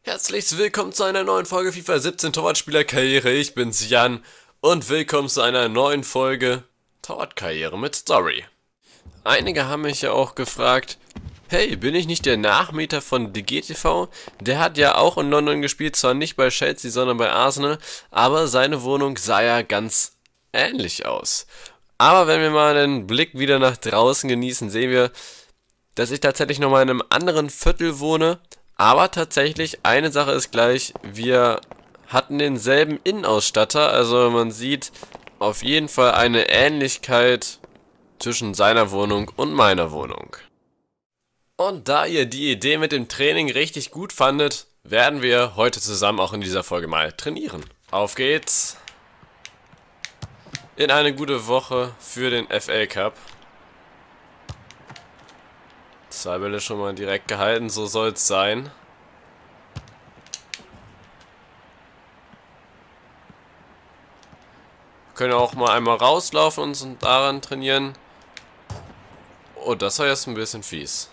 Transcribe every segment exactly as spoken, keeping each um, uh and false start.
Herzlich willkommen zu einer neuen Folge FIFA siebzehn Torwartspielerkarriere. Ich bin's Jan und willkommen zu einer neuen Folge Torwartkarriere mit Story. Einige haben mich ja auch gefragt, hey, bin ich nicht der Nachmieter von D G T V? Der hat ja auch in London gespielt, zwar nicht bei Chelsea, sondern bei Arsenal, aber seine Wohnung sah ja ganz ähnlich aus. Aber wenn wir mal einen Blick wieder nach draußen genießen, sehen wir, dass ich tatsächlich nochmal in einem anderen Viertel wohne. Aber tatsächlich, eine Sache ist gleich, wir hatten denselben Innenausstatter, also man sieht auf jeden Fall eine Ähnlichkeit zwischen seiner Wohnung und meiner Wohnung. Und da ihr die Idee mit dem Training richtig gut fandet, werden wir heute zusammen auch in dieser Folge mal trainieren. Auf geht's in eine gute Woche für den F A Cup. Zwei Bälle schon mal direkt gehalten, so soll es sein. Wir können auch mal einmal rauslaufen und uns daran trainieren. Oh, das war jetzt ein bisschen fies.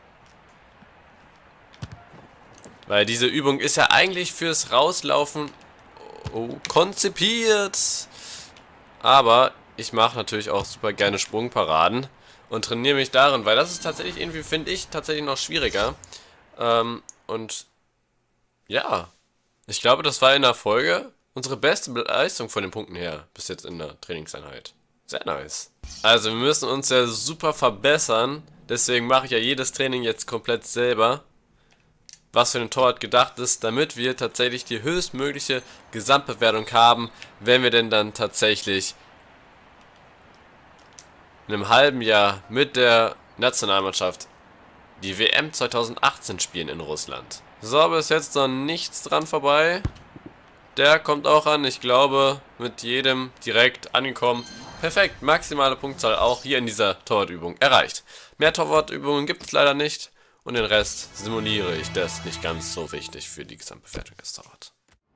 Weil diese Übung ist ja eigentlich fürs Rauslaufen oh, konzipiert. Aber ich mache natürlich auch super gerne Sprungparaden. Und trainiere mich darin, weil das ist tatsächlich irgendwie, finde ich, tatsächlich noch schwieriger. Ähm, und ja, ich glaube, das war in der Folge unsere beste Leistung von den Punkten her, bis jetzt in der Trainingseinheit. Sehr nice. Also wir müssen uns ja super verbessern, deswegen mache ich ja jedes Training jetzt komplett selber, was für den Torwart gedacht ist, damit wir tatsächlich die höchstmögliche Gesamtbewertung haben, wenn wir denn dann tatsächlich in einem halben Jahr mit der Nationalmannschaft die W M zweitausendachtzehn spielen in Russland. So, bis jetzt noch nichts dran vorbei. Der kommt auch an, ich glaube, mit jedem direkt angekommen. Perfekt, maximale Punktzahl auch hier in dieser Torwartübung erreicht. Mehr Torwartübungen gibt es leider nicht und den Rest simuliere ich. Das ist nicht ganz so wichtig für die Gesamtbewertung des Torwarts.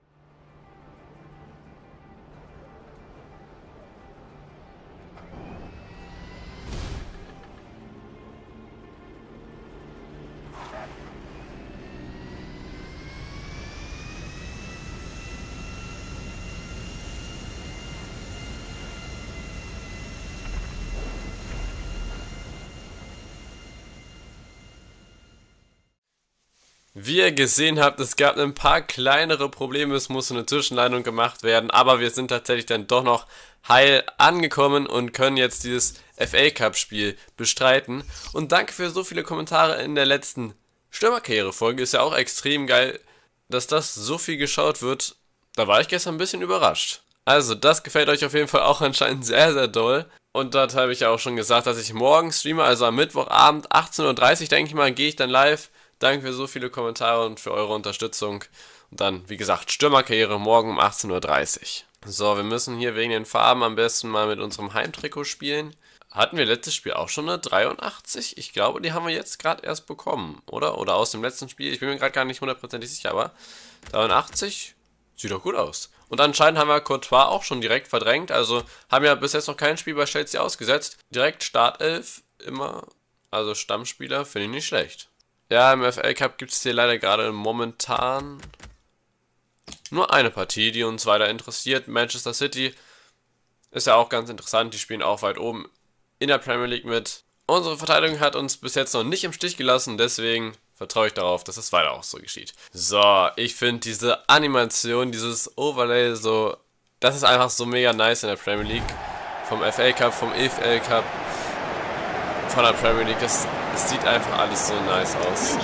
Wie ihr gesehen habt, es gab ein paar kleinere Probleme, es musste eine Zwischenlandung gemacht werden, aber wir sind tatsächlich dann doch noch heil angekommen und können jetzt dieses F A Cup Spiel bestreiten. Und danke für so viele Kommentare in der letzten Stürmerkarriere-Folge, ist ja auch extrem geil, dass das so viel geschaut wird. Da war ich gestern ein bisschen überrascht. Also, das gefällt euch auf jeden Fall auch anscheinend sehr, sehr doll. Und dort habe ich ja auch schon gesagt, dass ich morgen streame, also am Mittwochabend, achtzehn Uhr dreißig, denke ich mal, gehe ich dann live. Danke für so viele Kommentare und für eure Unterstützung. Und dann, wie gesagt, Stürmerkarriere morgen um achtzehn Uhr dreißig. So, wir müssen hier wegen den Farben am besten mal mit unserem Heimtrikot spielen. Hatten wir letztes Spiel auch schon eine dreiundachtzig? Ich glaube, die haben wir jetzt gerade erst bekommen, oder? Oder aus dem letzten Spiel, ich bin mir gerade gar nicht hundertprozentig sicher, aber dreiundachtzig sieht doch gut aus. Und anscheinend haben wir Courtois auch schon direkt verdrängt, also haben ja bis jetzt noch kein Spiel bei Chelsea ausgesetzt. Direkt Startelf, immer, also Stammspieler, finde ich nicht schlecht. Ja, im F A Cup gibt es hier leider gerade momentan nur eine Partie, die uns weiter interessiert. Manchester City ist ja auch ganz interessant, die spielen auch weit oben in der Premier League mit. Unsere Verteidigung hat uns bis jetzt noch nicht im Stich gelassen, deswegen vertraue ich darauf, dass es weiter auch so geschieht. So, ich finde diese Animation, dieses Overlay so, das ist einfach so mega nice in der Premier League. Vom F A Cup, vom E F L Cup, von der Premier League, das, das sieht einfach alles so nice aus.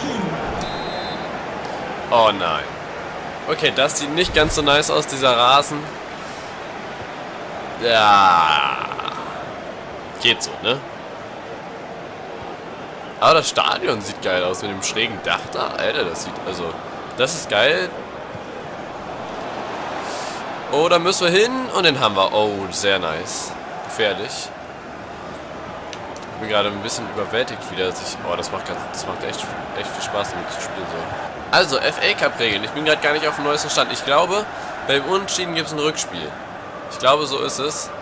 Oh nein. Okay, das sieht nicht ganz so nice aus, dieser Rasen. Ja. Geht so, ne? Aber das Stadion sieht geil aus mit dem schrägen Dach da. Alter, das sieht, also, das ist geil. Oh, da müssen wir hin und den haben wir. Oh, sehr nice. Gefährlich. Ich bin gerade ein bisschen überwältigt wieder. Ich, oh, das macht, das macht echt, echt viel Spaß damit zu spielen. So. Also, F A Cup Regeln. Ich bin gerade gar nicht auf dem neuesten Stand. Ich glaube, beim Unentschieden gibt es ein Rückspiel. Ich glaube, so ist es.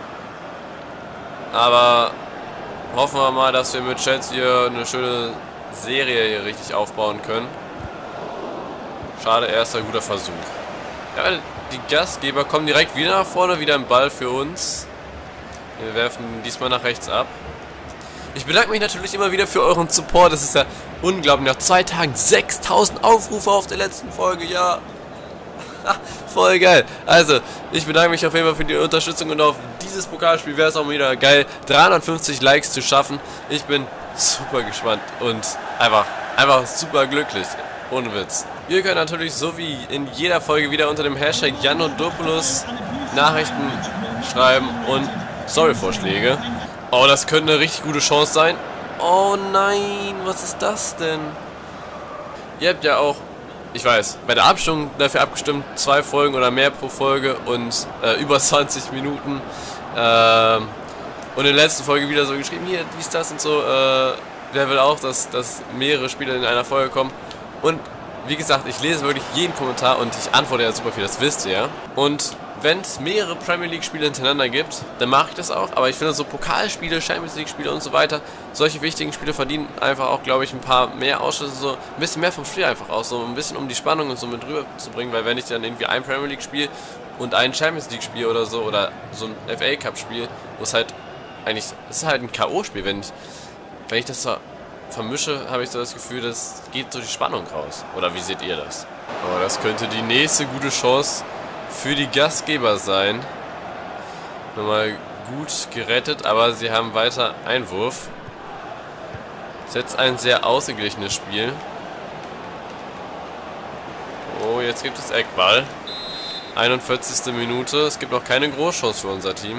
Aber hoffen wir mal, dass wir mit Chelsea hier eine schöne Serie hier richtig aufbauen können. Schade, erster guter Versuch. Ja, die Gastgeber kommen direkt wieder nach vorne, wieder ein Ball für uns. Wir werfen diesmal nach rechts ab. Ich bedanke mich natürlich immer wieder für euren Support. Das ist ja unglaublich. Nach zwei Tagen sechstausend Aufrufe auf der letzten Folge. Ja, voll geil. Also, ich bedanke mich auf jeden Fall für die Unterstützung und auf dieses Pokalspiel wäre es auch wieder geil, dreihundertfünfzig Likes zu schaffen. Ich bin super gespannt und einfach, einfach super glücklich. Ohne Witz. Ihr könnt natürlich so wie in jeder Folge wieder unter dem Hashtag Janodopoulos Nachrichten schreiben und Storyvorschläge. Oh, das könnte eine richtig gute Chance sein. Oh nein, was ist das denn? Ihr habt ja auch, ich weiß, bei der Abstimmung dafür abgestimmt, zwei Folgen oder mehr pro Folge und äh, über zwanzig Minuten. Ähm, und in der letzten Folge wieder so geschrieben, hier, dies, das und so. Äh, wer will auch, dass, dass mehrere Spiele in einer Folge kommen. Und wie gesagt, ich lese wirklich jeden Kommentar und ich antworte ja super viel, das wisst ihr ja. Und wenn es mehrere Premier League Spiele hintereinander gibt, dann mache ich das auch. Aber ich finde so Pokalspiele, Champions League Spiele und so weiter, solche wichtigen Spiele verdienen einfach auch, glaube ich, ein paar mehr Ausschüsse, so ein bisschen mehr vom Spiel einfach aus, so ein bisschen um die Spannung und so mit rüber zu bringen, weil wenn ich dann irgendwie ein Premier League Spiel und ein Champions League Spiel oder so oder so ein F A Cup Spiel, wo es halt eigentlich, es ist halt ein K O Spiel, wenn ich, wenn ich das so vermische, habe ich so das Gefühl, das geht so die Spannung raus. Oder wie seht ihr das? Aber das könnte die nächste gute Chance für die Gastgeber sein. Nochmal gut gerettet, aber sie haben weiter Einwurf. Das ist jetzt ein sehr ausgeglichenes Spiel. Oh, jetzt gibt es Eckball. einundvierzigste Minute. Es gibt noch keine Großchance für unser Team.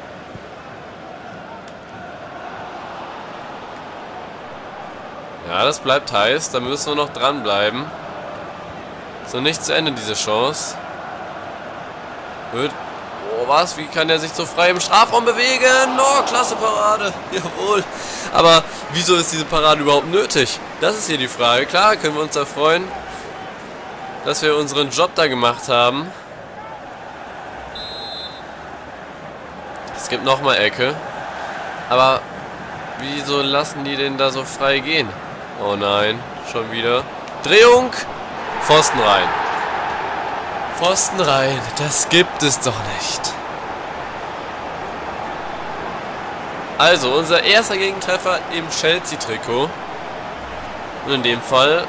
Ja, das bleibt heiß. Da müssen wir noch dranbleiben. So, nicht zu Ende diese Chance. Wird. Oh, was? Wie kann er sich so frei im Strafraum bewegen? Oh, klasse Parade. Jawohl. Aber wieso ist diese Parade überhaupt nötig? Das ist hier die Frage. Klar, können wir uns da freuen, dass wir unseren Job da gemacht haben. Es gibt nochmal Ecke. Aber wieso lassen die den da so frei gehen? Oh nein, schon wieder. Drehung. Pfosten rein. Pfosten rein. Das gibt es doch nicht. Also, unser erster Gegentreffer im Chelsea-Trikot. Und in dem Fall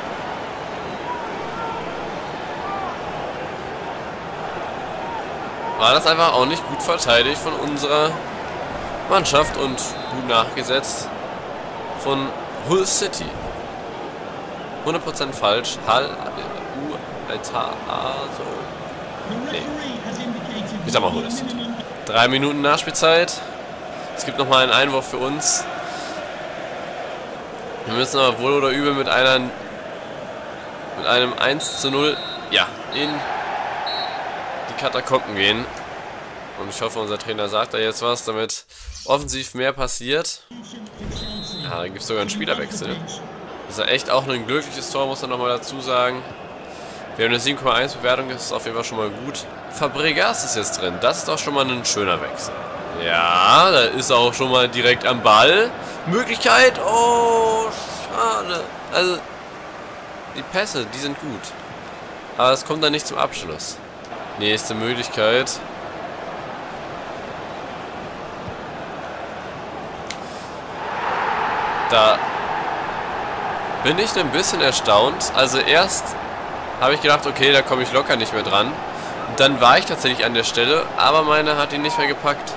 war das einfach auch nicht gut verteidigt von unserer Mannschaft und gut nachgesetzt von Hull City. hundert Prozent falsch. Hall, U, Alta, also. Nee. Ich sag mal Hull City. Drei Minuten Nachspielzeit. Es gibt nochmal einen Einwurf für uns. Wir müssen aber wohl oder übel mit einer mit einem eins zu null, ja, in die Katakomben gehen. Und ich hoffe, unser Trainer sagt da jetzt was, damit offensiv mehr passiert. Ja, da gibt es sogar einen Spielerwechsel. Das ist ja echt auch ein glückliches Tor, muss man nochmal dazu sagen. Wir haben eine sieben Komma eins Bewertung, das ist auf jeden Fall schon mal gut. Fabregas ist jetzt drin, das ist auch schon mal ein schöner Wechsel. Ja, da ist er auch schon mal direkt am Ball. Möglichkeit, oh, schade. Also, die Pässe, die sind gut. Aber es kommt dann nicht zum Abschluss. Nächste Möglichkeit. Da bin ich ein bisschen erstaunt. Also erst habe ich gedacht, okay, da komme ich locker nicht mehr dran. Und dann war ich tatsächlich an der Stelle, aber meine hat ihn nicht mehr gepackt.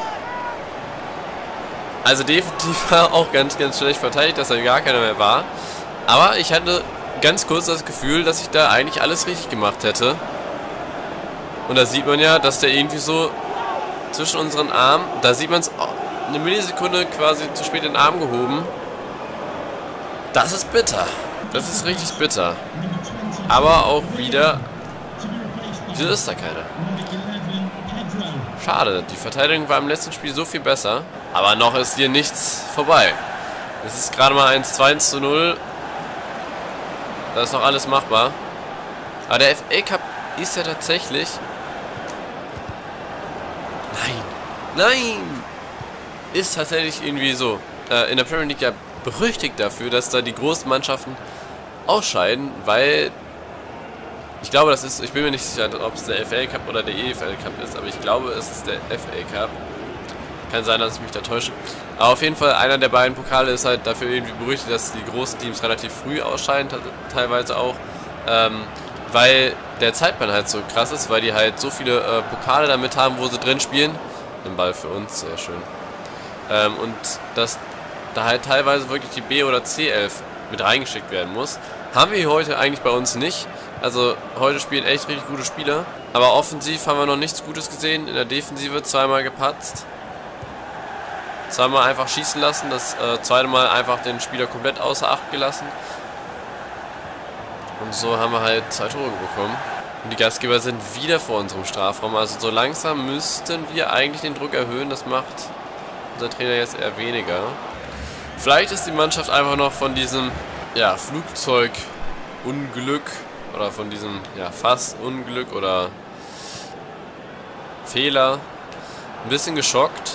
Also definitiv war auch ganz, ganz schlecht verteidigt, dass da gar keiner mehr war. Aber ich hatte ganz kurz das Gefühl, dass ich da eigentlich alles richtig gemacht hätte. Und da sieht man ja, dass der irgendwie so zwischen unseren Armen, da sieht man es eine Millisekunde quasi zu spät in den Arm gehoben. Das ist bitter. Das ist richtig bitter. Aber auch wieder, wieso ist da keiner? Schade, die Verteidigung war im letzten Spiel so viel besser. Aber noch ist hier nichts vorbei. Es ist gerade mal ein zwei zu null. Da ist noch alles machbar. Aber der F A Cup ist ja tatsächlich... Nein. Nein! Ist tatsächlich irgendwie so. Äh, in der Premier League ja berüchtigt dafür, dass da die großen Mannschaften ausscheiden, weil Ich glaube, das ist, ich bin mir nicht sicher, ob es der F A Cup oder der E F L Cup ist, aber ich glaube, es ist der F A Cup. Kann sein, dass ich mich da täusche. Aber auf jeden Fall, einer der beiden Pokale ist halt dafür irgendwie berüchtigt, dass die großen Teams relativ früh ausscheiden, teilweise auch. Ähm, weil der Zeitplan halt so krass ist, weil die halt so viele äh, Pokale damit haben, wo sie drin spielen. Den Ball für uns, sehr schön. Ähm, und dass da halt teilweise wirklich die B- oder C elf mit reingeschickt werden muss. Haben wir hier heute eigentlich bei uns nicht. Also heute spielen echt richtig gute Spieler. Aber offensiv haben wir noch nichts Gutes gesehen. In der Defensive zweimal gepatzt. Zweimal einfach schießen lassen. Das äh, zweite Mal einfach den Spieler komplett außer Acht gelassen. Und so haben wir halt zwei Tore bekommen. Und die Gastgeber sind wieder vor unserem Strafraum. Also so langsam müssten wir eigentlich den Druck erhöhen. Das macht unser Trainer jetzt eher weniger. Vielleicht ist die Mannschaft einfach noch von diesem ja, Flugzeugunglück oder von diesem ja, fast Unglück oder Fehler ein bisschen geschockt.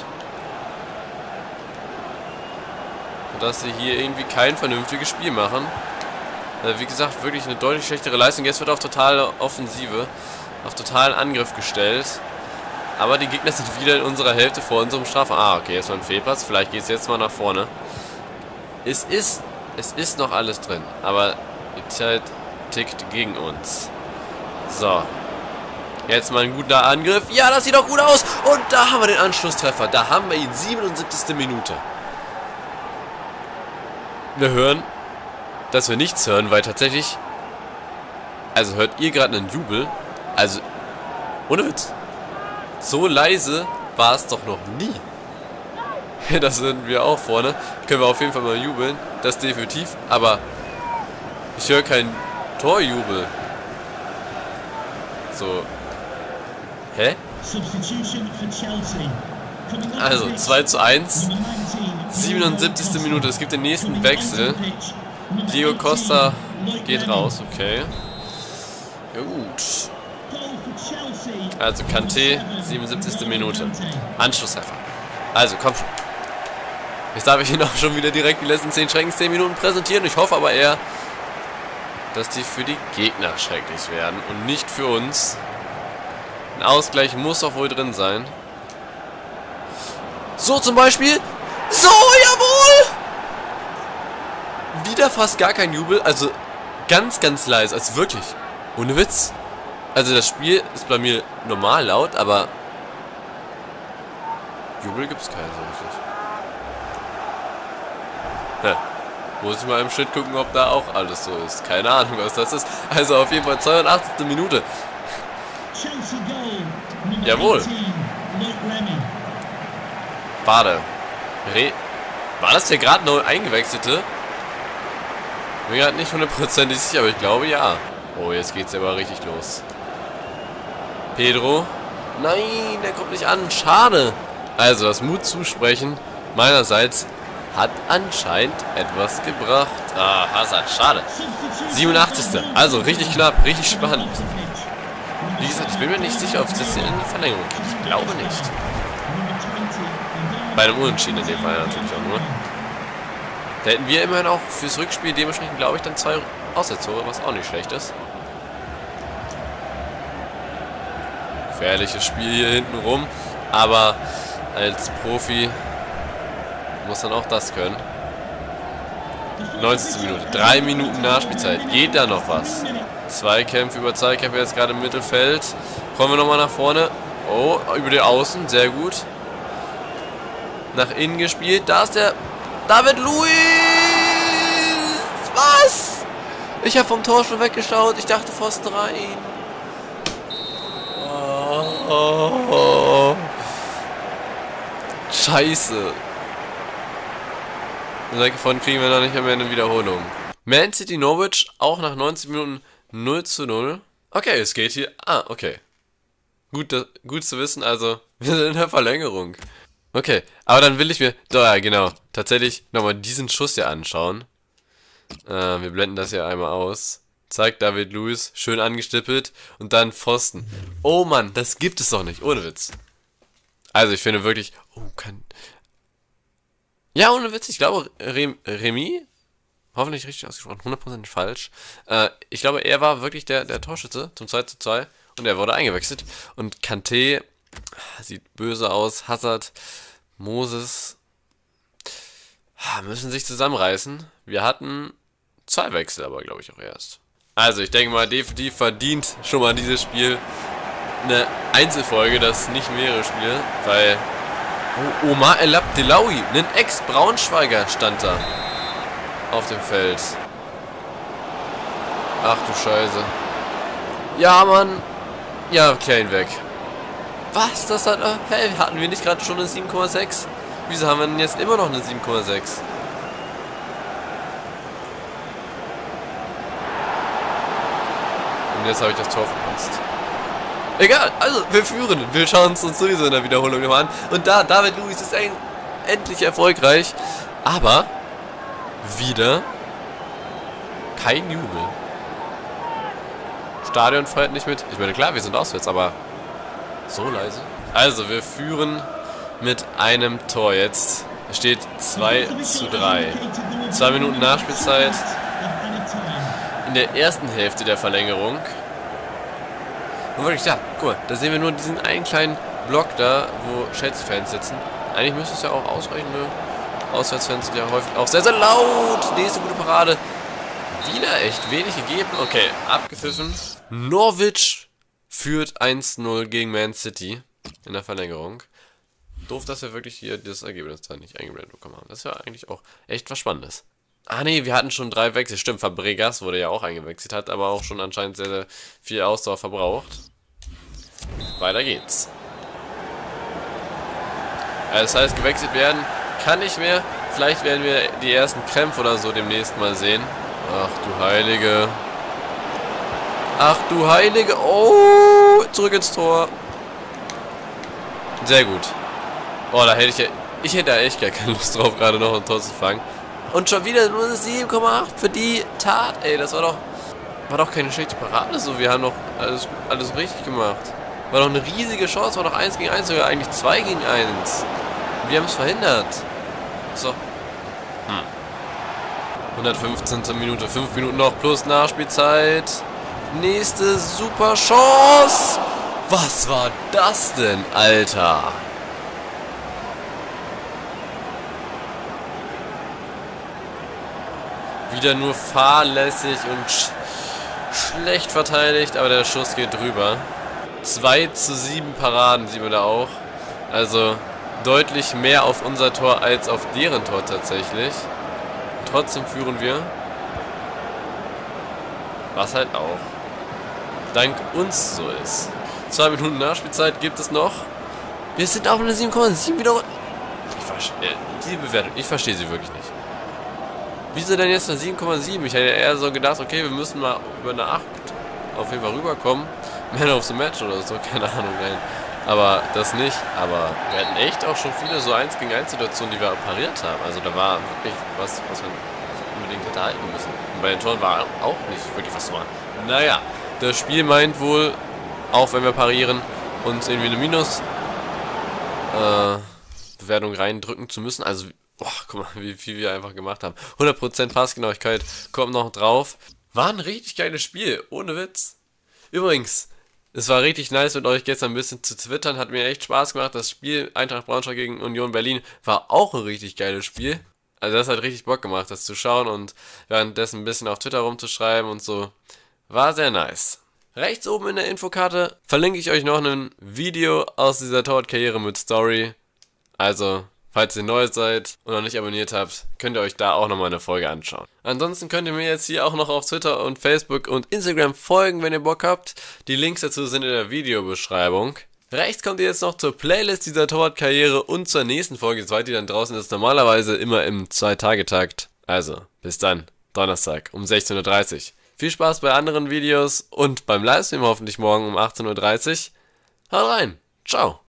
Dass sie hier irgendwie kein vernünftiges Spiel machen. Wie gesagt, wirklich eine deutlich schlechtere Leistung. Jetzt wird auf totale Offensive, auf totalen Angriff gestellt. Aber die Gegner sind wieder in unserer Hälfte vor unserem Strafraum. Ah, okay, jetzt mal ein Fehlpass. Vielleicht geht es jetzt mal nach vorne. Es ist, es ist noch alles drin, aber die Zeit tickt gegen uns. So. Jetzt mal ein guter Angriff. Ja, das sieht doch gut aus. Und da haben wir den Anschlusstreffer. Da haben wir ihn. siebenundsiebzigste Minute. Wir hören, dass wir nichts hören, weil tatsächlich... Also hört ihr gerade einen Jubel? Also, ohne Witz. So leise war es doch noch nie. Das sind wir auch vorne. Können wir auf jeden Fall mal jubeln. Das definitiv. Aber ich höre keinen Torjubel. So. Hä? Also zwei zu eins. siebenundsiebzigste Minute. Es gibt den nächsten Wechsel. Diego Costa geht raus. Okay. Ja, gut. Also Kanté, siebenundsiebzigste Minute. Anschlusstreffer. Also, komm schon. Jetzt darf ich Ihnen auch schon wieder direkt die letzten zehn schrecklichen zehn Minuten präsentieren. Ich hoffe aber eher, dass die für die Gegner schrecklich werden und nicht für uns. Ein Ausgleich muss doch wohl drin sein. So zum Beispiel. So, jawohl! Wieder fast gar kein Jubel. Also ganz, ganz leise. Also wirklich. Ohne Witz. Also das Spiel ist bei mir normal laut, aber Jubel gibt es keinen so richtig. Ja. Muss ich mal im Schritt gucken, ob da auch alles so ist. Keine Ahnung, was das ist. Also auf jeden Fall zweiundachtzigste Minute. Jawohl. Warte. Re War das der gerade neu eingewechselte? Bin gerade nicht hundertprozentig sicher, aber ich glaube ja. Oh, jetzt geht's aber richtig los. Pedro. Nein, der kommt nicht an. Schade. Also, das Mut zusprechen meinerseits hat anscheinend etwas gebracht. Ah, Hazard, schade. siebenundachtzigste Also, richtig knapp, richtig spannend. Wie gesagt, ich bin mir nicht sicher, ob es das in die Verlängerung geht. Ich glaube nicht. Bei einem Unentschieden in dem Fall natürlich auch nur. Da hätten wir immerhin auch fürs Rückspiel dementsprechend, glaube ich, dann zwei Auswärtstore, was auch nicht schlecht ist. Gefährliches Spiel hier hinten rum, aber als Profi muss dann auch das können. neunzigste Minute, drei Minuten Nachspielzeit, geht da noch was? Zweikämpfe über Zweikämpfe jetzt gerade im Mittelfeld. Kommen wir nochmal nach vorne. Oh, über die Außen, sehr gut. Nach innen gespielt, da ist der David Luiz! Was? Ich habe vom Tor schon weggeschaut, ich dachte Pfosten rein. Oh, oh, oh. Scheiße. Und davon kriegen wir noch nicht mehr eine Wiederholung. Man City Norwich, auch nach neunzig Minuten null zu null. Okay, es geht hier. Ah, okay. Gut, das, gut zu wissen, also wir sind in der Verlängerung. Okay, aber dann will ich mir, doch ja genau, tatsächlich nochmal diesen Schuss hier anschauen. Äh, wir blenden das hier einmal aus. Zeigt David Luiz, schön angestippelt und dann Pfosten. Oh Mann, das gibt es doch nicht, ohne Witz. Also ich finde wirklich, oh, kann... Ja, ohne Witz, ich glaube, Rem, Remy? hoffentlich richtig ausgesprochen, hundert Prozent falsch. Äh, ich glaube, er war wirklich der, der Torschütze zum zwei zu zwei und er wurde eingewechselt. Und Kanté sieht böse aus, Hazard, Moses müssen sich zusammenreißen. Wir hatten zwei Wechsel, aber glaube ich auch erst. Also ich denke mal, definitiv verdient schon mal dieses Spiel eine Einzelfolge, das nicht mehrere Spiele, weil oh, Omar El Abdelawi, ein Ex-Braunschweiger, stand da auf dem Feld. Ach du Scheiße. Ja, Mann. Ja, Kane weg. Was? Das hat... Hä, hatten wir nicht gerade schon eine sieben Komma sechs? Wieso haben wir denn jetzt immer noch eine sieben Komma sechs? Und jetzt habe ich das Tor verpasst. Egal, also wir führen. Wir schauen es uns sowieso in der Wiederholung nochmal an. Und da, David Luiz ist ein, endlich erfolgreich. Aber wieder kein Jubel. Stadion feiert nicht mit. Ich meine, klar, wir sind auswärts, aber so leise. Also, wir führen mit einem Tor jetzt. Es steht zwei zu drei. Zwei Minuten Nachspielzeit. In der ersten Hälfte der Verlängerung. Und wirklich, ja, guck mal, da sehen wir nur diesen einen kleinen Block da, wo Chelsea-Fans sitzen. Eigentlich müsste es ja auch ausreichen, ne? Auswärtsfans sind ja häufig auch sehr, sehr laut. Nächste gute Parade. Wieder echt wenig gegeben. Okay, abgepfiffen. Norwich führt eins zu null gegen Man City in der Verlängerung. Doof, dass wir wirklich hier das Ergebnis da nicht eingeblendet bekommen haben. Das ist ja eigentlich auch echt was Spannendes. Ah ne, wir hatten schon drei Wechsel. Stimmt, Fabregas wurde ja auch eingewechselt, hat aber auch schon anscheinend sehr, sehr viel Ausdauer verbraucht. Weiter geht's. Also das heißt, gewechselt werden kann nicht mehr. Vielleicht werden wir die ersten Krämpfe oder so demnächst mal sehen. Ach du Heilige. Ach du Heilige. Oh, zurück ins Tor. Sehr gut. Oh, da hätte ich ja... Ich hätte da echt gar keine Lust drauf, gerade noch ein Tor zu fangen. Und schon wieder nur eine sieben Komma acht für die Tat. Ey, das war doch... War doch keine schlechte Parade so. Wir haben doch alles, alles richtig gemacht. War doch eine riesige Chance. War doch eins gegen eins, sogar eigentlich zwei gegen eins. Wir haben es verhindert. So. Hm. hundertfünfzehnte Minute, fünf Minuten noch plus Nachspielzeit. Nächste super Chance. Was war das denn, Alter? Wieder nur fahrlässig und sch schlecht verteidigt, aber der Schuss geht drüber. zwei zu sieben Paraden sieht man da auch. Also deutlich mehr auf unser Tor als auf deren Tor tatsächlich. Trotzdem führen wir. Was halt auch dank uns so ist. Zwei Minuten Nachspielzeit gibt es noch. Wir sind auf eine sieben Komma sieben wieder. Ich verstehe die Bewertung. Ich verstehe sie wirklich nicht. Wieso denn jetzt eine sieben Komma sieben? Ich hätte eher so gedacht, okay, wir müssen mal über eine acht auf jeden Fall rüberkommen. Man of the Match oder so, keine Ahnung, nein. Aber das nicht. Aber wir hatten echt auch schon viele so eins gegen eins Situationen, die wir pariert haben. Also da war wirklich was, was wir unbedingt hätte halten müssen. Und bei den Toren war auch nicht wirklich was dran. Naja, das Spiel meint wohl, auch wenn wir parieren, uns irgendwie eine Minus äh, Bewertung reindrücken zu müssen. Also, boah, guck mal, wie viel wir einfach gemacht haben. hundert Prozent Passgenauigkeit kommt noch drauf. War ein richtig geiles Spiel, ohne Witz. Übrigens, es war richtig nice mit euch gestern ein bisschen zu twittern, hat mir echt Spaß gemacht. Das Spiel Eintracht Braunschweig gegen Union Berlin war auch ein richtig geiles Spiel. Also das hat richtig Bock gemacht, das zu schauen und währenddessen ein bisschen auf Twitter rumzuschreiben und so. War sehr nice. Rechts oben in der Infokarte verlinke ich euch noch ein Video aus dieser Torwartkarriere mit Story. Also, falls ihr neu seid und noch nicht abonniert habt, könnt ihr euch da auch nochmal eine Folge anschauen. Ansonsten könnt ihr mir jetzt hier auch noch auf Twitter und Facebook und Instagram folgen, wenn ihr Bock habt. Die Links dazu sind in der Videobeschreibung. Rechts kommt ihr jetzt noch zur Playlist dieser Torwartkarriere und zur nächsten Folge, soweit die dann draußen ist, normalerweise immer im zwei Tage Takt. Also, bis dann, Donnerstag um sechzehn Uhr dreißig. Viel Spaß bei anderen Videos und beim Livestream hoffentlich morgen um achtzehn Uhr dreißig. Haut rein, ciao!